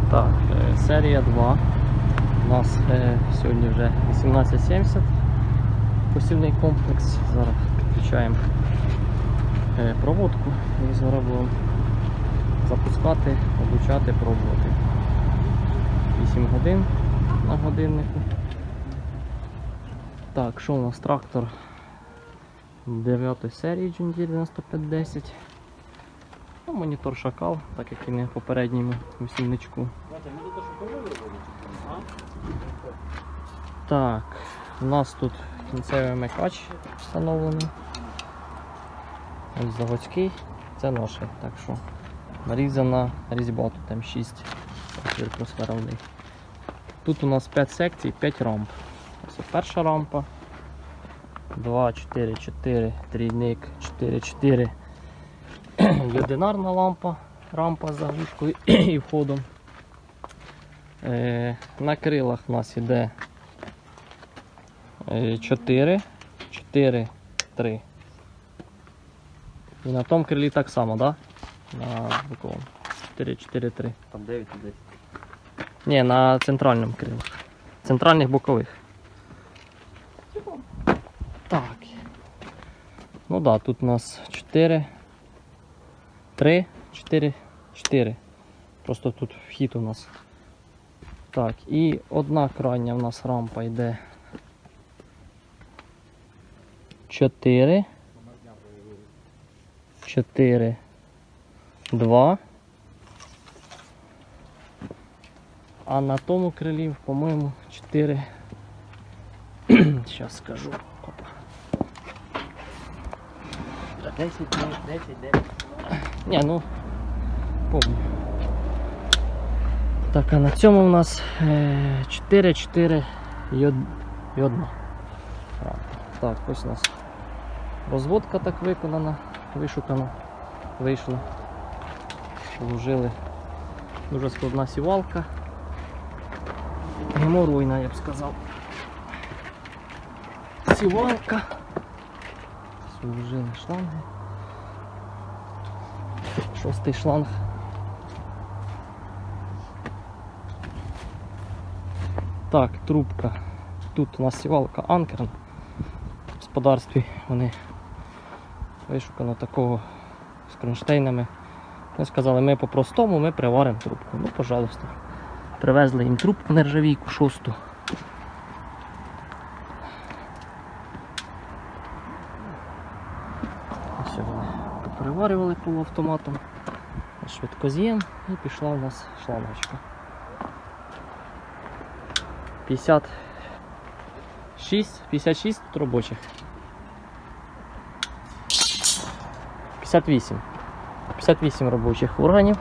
Так, серія 2. У нас сьогодні вже 1870 посівний комплекс. Зараз підключаємо проводку і зараз будемо запускати, облучати, пробувати. 8 годин на годиннику. Так, що у нас? Трактор 9 серії John Deere 9510. Ну, монітор шакал, так як і на попередньому вісільничку. Так, у нас тут кінцевий вмикач встановлений. Ось заводський, це наш, так що нарізана різьба, тут М6 отвір. Тут у нас 5 секцій, 5 рамп. Ось перша рампа, 2, 4, 4, трійник, 4, 4. Є одинарна рампа з заглушкою і входом. На крилах у нас йде 4, 4, 3. І на тому крилі так само, так? Да? На боковому. 4, 4, 3. Там 9 і 10. Ні, на центральному крилі. Центральних бокових. Так. Ну да, тут у нас 4, 3, 4, 4. Просто тут вхід у нас. Так, і одна крайня у нас рампа йде 4, 4, 2. А на тому крилі, по-моєму, 4. Зараз скажу. Опа. 10, 10, 10. Ні, ну, помню. Так, а на цьому у нас 4, 4 і 1. Так, ось у нас розводка так виконана, вишукана, вийшла. Вложили дуже складна сівалка. Геморройна, я б сказав. Сівалка. Вложили шланги. 6-й шланг. Так, трубка. Тут у нас сівалка Анкерн. В господарстві вони вишукано такого з кронштейнами. Вони сказали, ми по-простому, ми приваримо трубку. Ну, пожалуйста. Привезли їм трубку нержавійку 6-ту. Ось вони поприварювали полуавтоматом. Швидкоз'єм і пішла у нас шлангочка. 56 тут робочих. 58 робочих органів.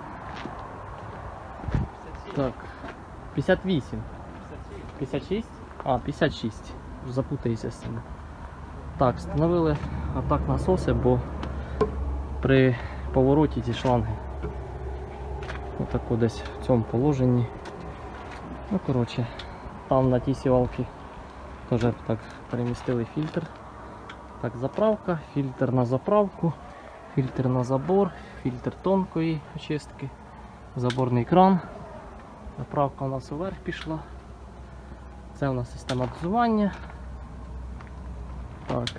Так, 58. 56? А, 56. Запутаюся з цим. Так, встановили атак насоси, бо при повороті ці шланги отако десь в цьому положенні. Ну, коротше, там на тій сівалці теж так перемістили фільтр. Так, заправка, фільтр на заправку, фільтр на забор, фільтр тонкої очистки, заборний кран. Заправка у нас вверх пішла. Це у нас система дозування. Так.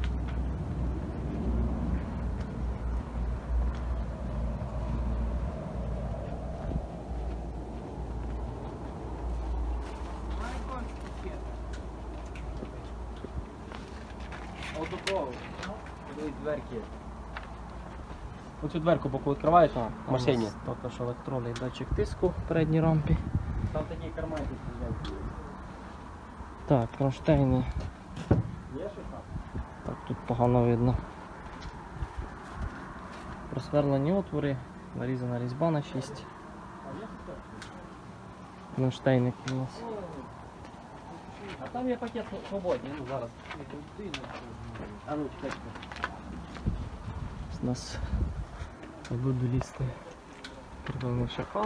Дверки. Оцю дверку боку відкриваєш в машині. Також електронний датчик тиску в передній рампі. Там такий карман тут. Так, кронштейни. Є що там? Так, тут погано видно. Просверлені отвори, нарізана різьба на 6. Кронштейники у нас. А там є пакет свободний, ну зараз. А ну чекайте. У нас буду лізти прикольний шакал.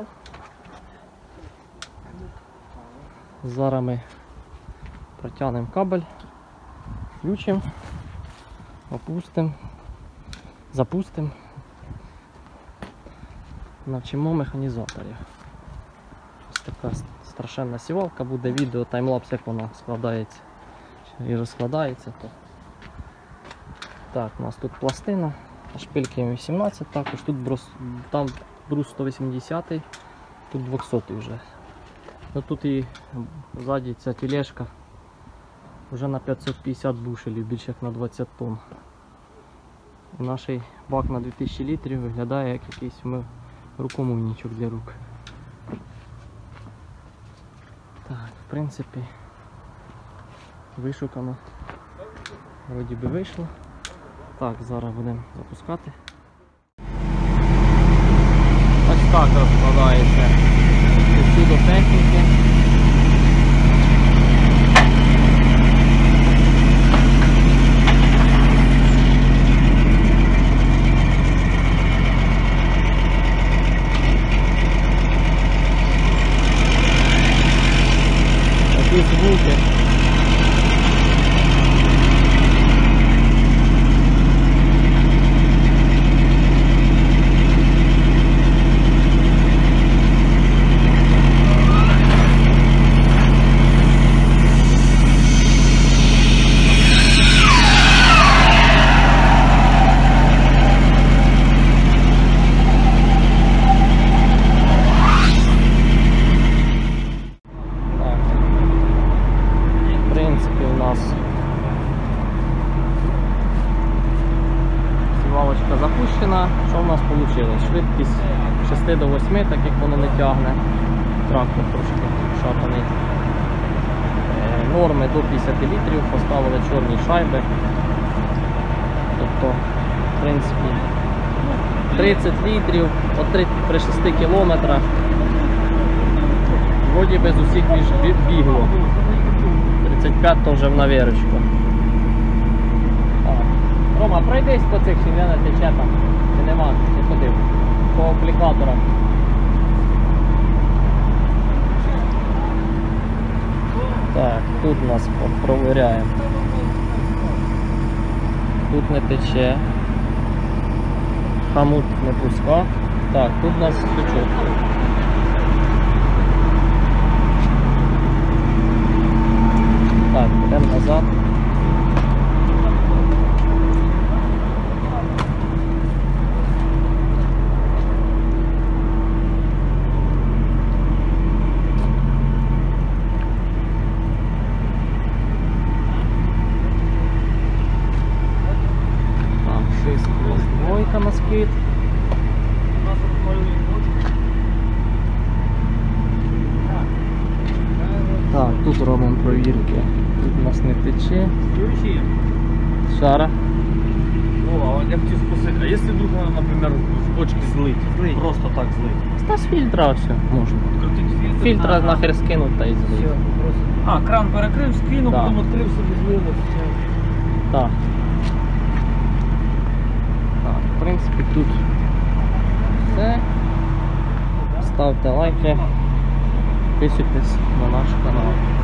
Зараз ми протягнемо кабель, включимо, опустимо, запустимо, навчимо механізаторів. така страшенна сівалка, буде відео, таймлапс, як вона складається і розкладається. То. Так, у нас тут пластина, шпильки М18, також тут там брус 180, тут 200 вже. Ну, тут і ззаді ця тележка вже на 550 бушелів, більше як на 20 тонн. Наш бак на 2000 літрів виглядає як якийсь рукомийничок для рук. Так, в принципі, вишукано. Вроді би вийшло. Так, зараз будемо запускати. Ось так розкладається всюди техніки. Такі звуки. Сівалочка запущена. Що в нас вийшло? Швидкість 6 до 8, так як воно не тягне. Трактор трошки шатаний. Норми до 50 літрів, поставили чорні шайби. Тобто, в принципі, 30 літрів при 6 кілометрах. Вроді би з усіх бігло. 35 то вже в навірочку. Рома, пройдись по цих, чи не тече там, чи нема, не ходив, по аплікаторам. Так, тут нас провіряємо. Тут не тече. Хамут не пуска. Так, тут у нас все чітко. Так, йдемо назад. Двойка на скид. Так, тут робимо провірки. Тут у нас не тече. Шара. О, я хотів спросити, а якщо вдруг, наприклад, з бочки злить? Просто так злить? Та з фільтра все можна. Відкрутити Фільтра нахер скинуть та й злить. А, кран перекрив, скинув, Да. потім відкрив собі, злило. Так. Так, в принципі тут все. Ставте лайки, підписуйтесь на наш канал.